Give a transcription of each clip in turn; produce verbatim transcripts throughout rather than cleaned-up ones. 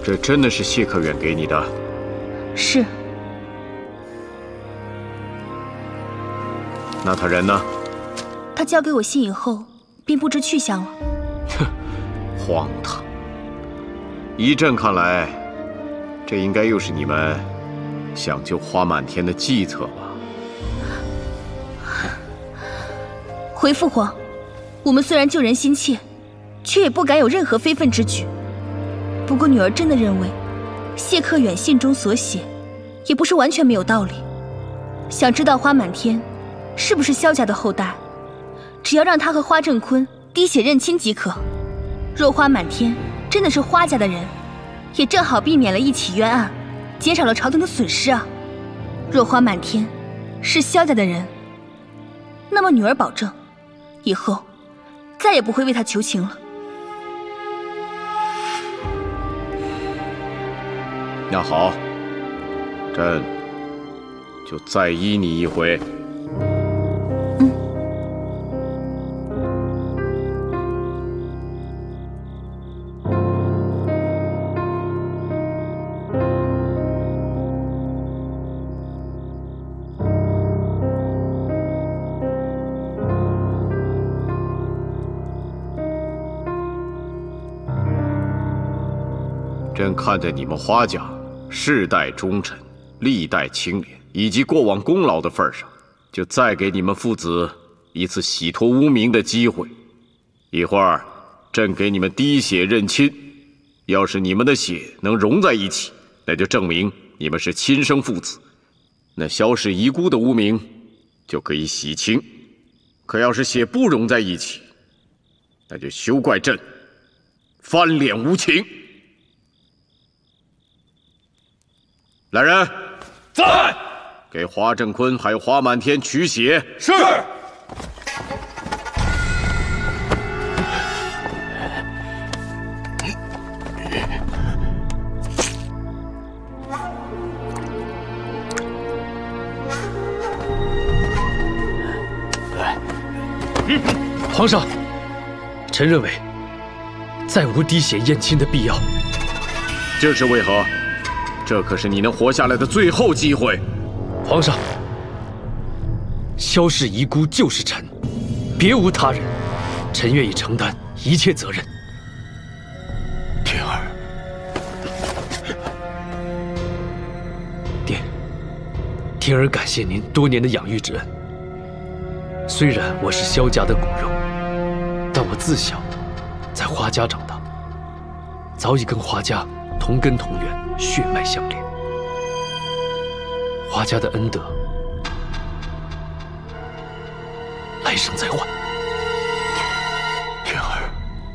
这真的是谢克远给你的？ 是。 那他人呢？ 他交给我信以后，便不知去向了。 哼，荒唐！依朕看来，这应该又是你们想救花满天的计策吧？ 回父皇，我们虽然救人心切，却也不敢有任何非分之举。不过女儿真的认为，谢克远信中所写，也不是完全没有道理。想知道花满天是不是萧家的后代，只要让他和花正坤滴血认亲即可。若花满天真的是花家的人，也正好避免了一起冤案，减少了朝廷的损失啊。若花满天是萧家的人，那么女儿保证，以后再也不会为他求情了。 那好，朕就再依你一回。 嗯。 朕看在你们花家世代忠臣、历代清廉以及过往功劳的份上，就再给你们父子一次洗脱污名的机会。一会儿，朕给你们滴血认亲，要是你们的血能融在一起，那就证明你们是亲生父子，那萧氏遗孤的污名就可以洗清。可要是血不融在一起，那就休怪朕翻脸无情。来人， 在！ 给花正坤还有花满天取血。 是。 皇上，臣认为再无滴血验亲的必要。 这是为何？这可是你能活下来的最后机会。 皇上，萧氏遗孤就是臣，别无他人。臣愿意承担一切责任。 天儿， 爹，天儿感谢您多年的养育之恩。虽然我是萧家的骨肉，但我自小在花家长大，早已跟花家同根同源，血脉相连。花家的恩德，来生再还。 天儿，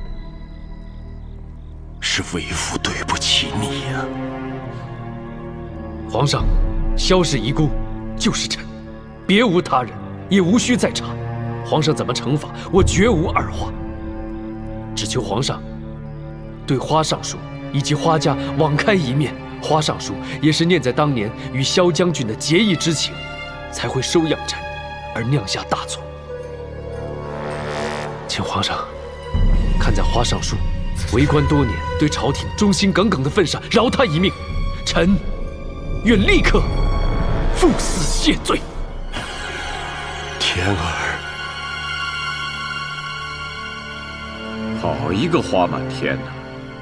是为父对不起你呀。 皇上，萧氏遗孤就是臣，别无他人，也无需再查。皇上怎么惩罚，我绝无二话。只求皇上对花尚书以及花家网开一面。花尚书也是念在当年与萧将军的结义之情，才会收养臣，而酿下大错。请皇上看在花尚书为官多年，对朝廷忠心耿耿的份上，饶他一命。臣愿立刻赴死谢罪。 天儿， 好一个花满天呐！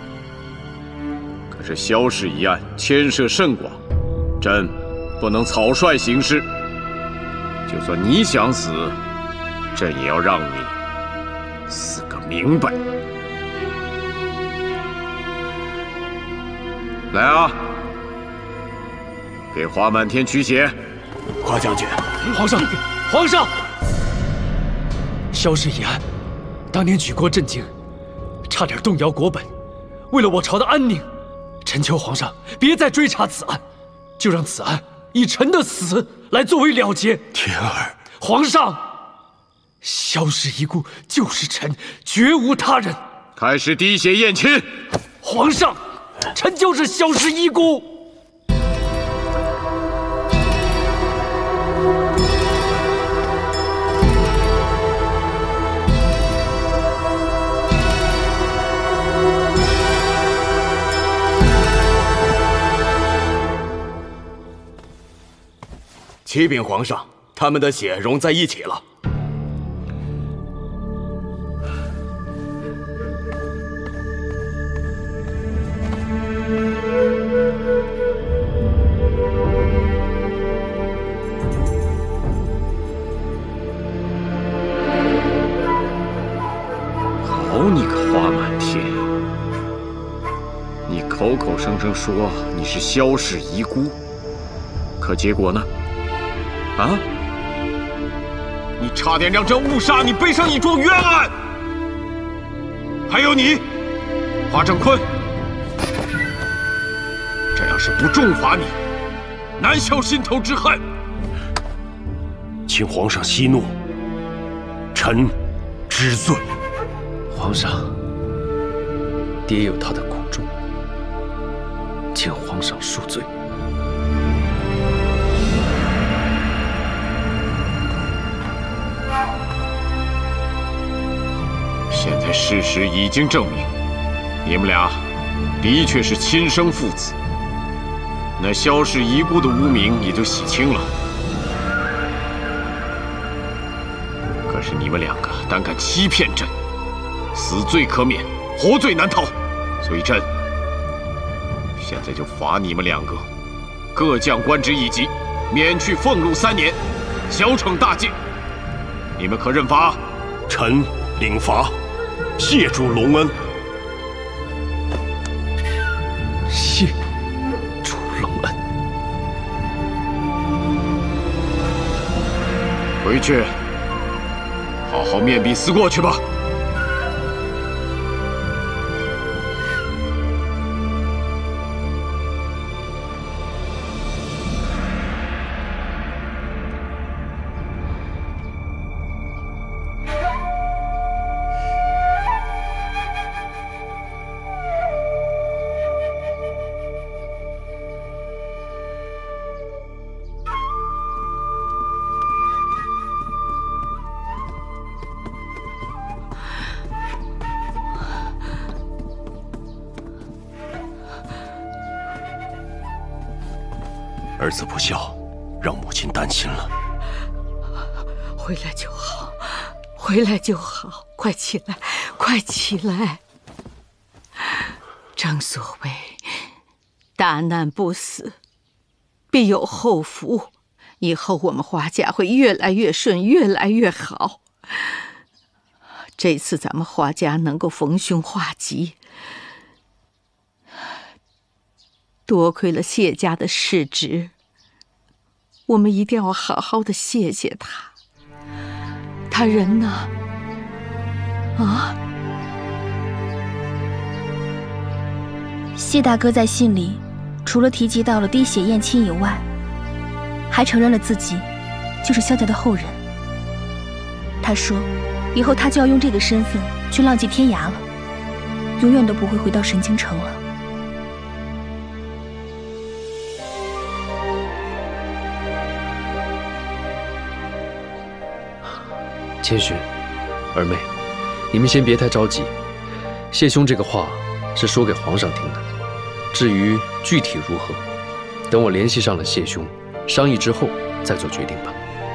可是萧氏一案牵涉甚广，朕不能草率行事。就算你想死，朕也要让你死个明白。来啊，给花满天取血。 花将军， 皇上，皇上，萧氏一案，当年举国震惊，差点动摇国本。为了我朝的安宁，臣求皇上别再追查此案，就让此案以臣的死来作为了结。 天儿， 皇上，萧氏遗孤就是臣，绝无他人。 开始滴血验亲。 皇上，臣就是萧氏遗孤。 启禀皇上，他们的血融在一起了。 好你个花满天！你口口声声说你是萧氏遗孤，可结果呢？啊！你差点让这误杀你背上一桩冤案！还有你，华正坤，这要是不重罚你，难消心头之恨。 请皇上息怒，臣知罪。 皇上，爹有他的苦衷，请皇上恕罪。 现在事实已经证明，你们俩的确是亲生父子，那萧氏遗孤的污名也就洗清了。可是你们两个胆敢欺骗朕，死罪可免，活罪难逃，所以朕现在就罚你们两个各降官职一级，免去俸禄三年，小惩大戒。你们可认罚？ 臣领罚，谢主隆恩。 谢主隆恩。 回去，好好面壁思过去吧。 儿子不孝，让母亲担心了。 回来就好，回来就好，快起来，快起来！正所谓，大难不死，必有后福。以后我们华家会越来越顺，越来越好。这次咱们华家能够逢凶化吉，多亏了谢家的世侄，我们一定要好好的谢谢他。他人呢？啊？ 谢大哥在信里，除了提及到了滴血验亲以外，还承认了自己就是萧家的后人。他说，以后他就要用这个身份去浪迹天涯了，永远都不会回到神京城了。 千寻、二妹，你们先别太着急。谢兄这个话是说给皇上听的，至于具体如何，等我联系上了谢兄，商议之后再做决定吧。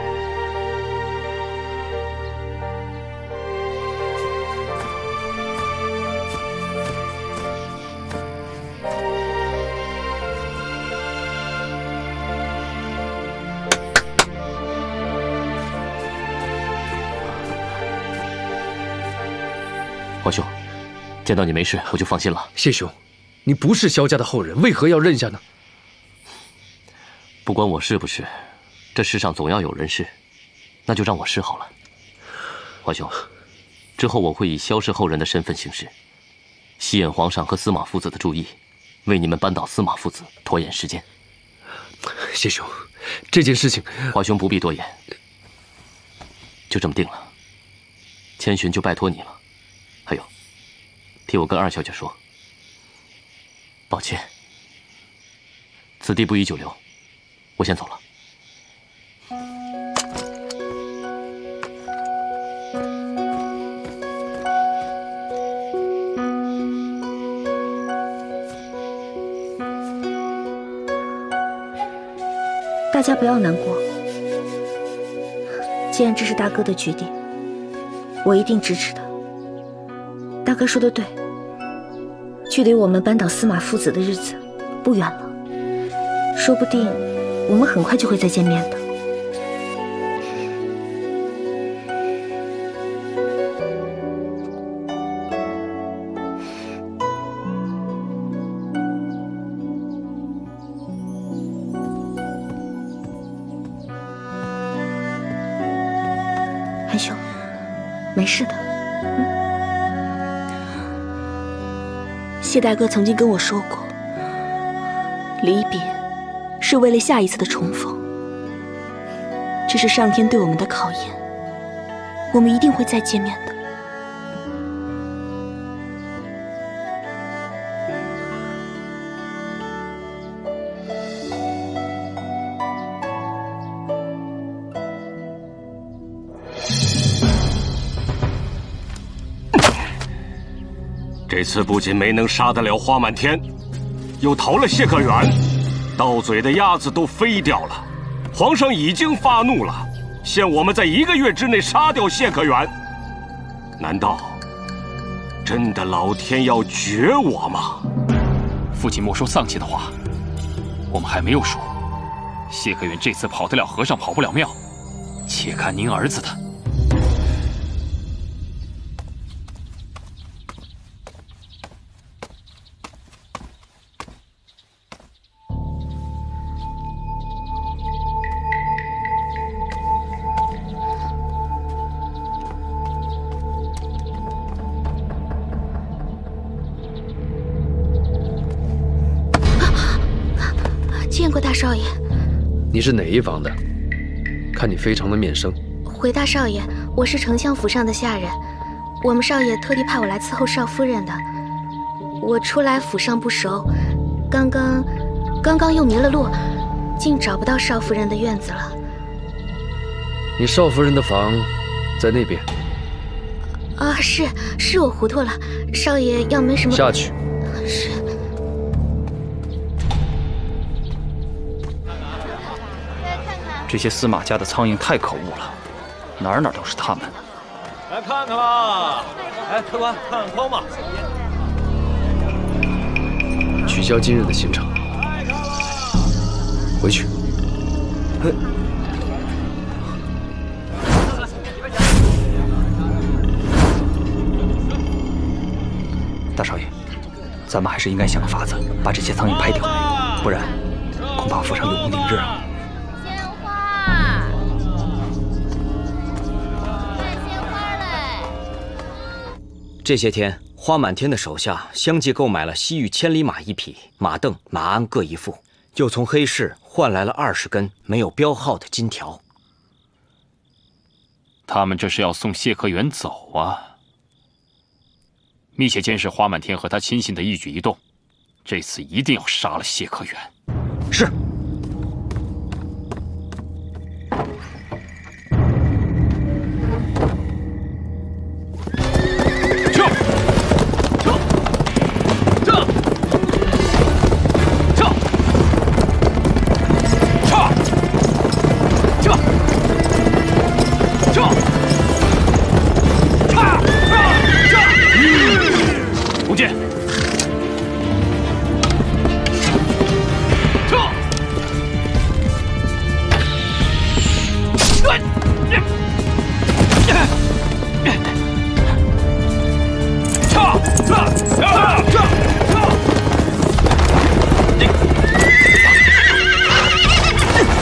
皇兄，见到你没事，我就放心了。 谢兄，你不是萧家的后人，为何要认下呢？ 不管我是不是，这世上总要有人是，那就让我是好了。皇兄，之后我会以萧氏后人的身份行事，吸引皇上和司马父子的注意，为你们扳倒司马父子，拖延时间。 谢兄，这件事情， 皇兄不必多言，就这么定了。千寻就拜托你了。还有，替我跟二小姐说，抱歉，此地不宜久留，我先走了。 大家不要难过， 既然这是大哥的决定，我一定支持他。大哥说的对，距离我们扳倒司马父子的日子不远了，说不定我们很快就会再见面的。韩兄，没事的。嗯。谢大哥曾经跟我说过，离别是为了下一次的重逢，这是上天对我们的考验，我们一定会再见面的。 这次不仅没能杀得了花满天，又逃了谢可远，到嘴的鸭子都飞掉了。皇上已经发怒了，限我们在一个月之内杀掉谢可远。难道真的老天要绝我吗？ 父亲莫说丧气的话，我们还没有说谢可远这次跑得了和尚跑不了庙，且看您儿子的。 见过大少爷。 你是哪一房的？看你非常的面生。 回大少爷，我是丞相府上的下人，我们少爷特地派我来伺候少夫人的。我初来府上不熟，刚刚刚刚又迷了路，竟找不到少夫人的院子了。 你少夫人的房在那边。 啊，是是我糊涂了，少爷要没什么。 下去。 是。 这些司马家的苍蝇太可恶了，哪儿哪儿都是他们。 来看看吧，来，客官看看筐吧。 取消今日的行程，回去。 嘿。大少爷，咱们还是应该想个法子把这些苍蝇拍掉，不然恐怕府上有无宁日啊。 这些天，花满天的手下相继购买了西域千里马一匹，马镫、马鞍各一副，又从黑市换来了二十根没有标号的金条。 他们这是要送谢可远走啊！密切监视花满天和他亲信的一举一动，这次一定要杀了谢可远。 是。